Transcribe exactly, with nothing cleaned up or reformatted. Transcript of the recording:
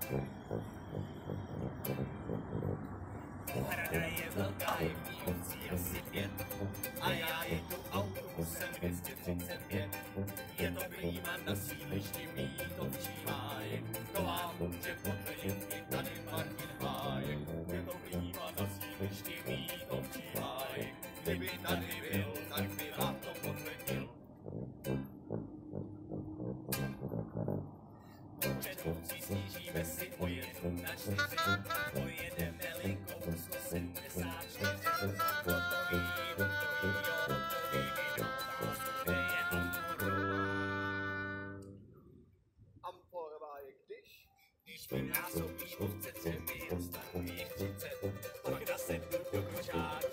Hrada je velká, je v ní obcí asi pět a já jedu autobusem dvě stě třicet pět. Je to klíma na sídlišti mít ovčí hájek, to vám může potvrdit i tady Martin Hájek. Je to klíma na sídlišti mít ovčí hájek, kdyby tady byl, tak by vám to potvrdil. Před obcí snížíme si o jednu na čtyři, pojedeme linkou sto sedmdesát čtyři. Hotový, hotový, hotový, hotový, jenom Amforová je když? když vynásobíš ovce třemi, ostatních třicet, pak nasednu do kočáru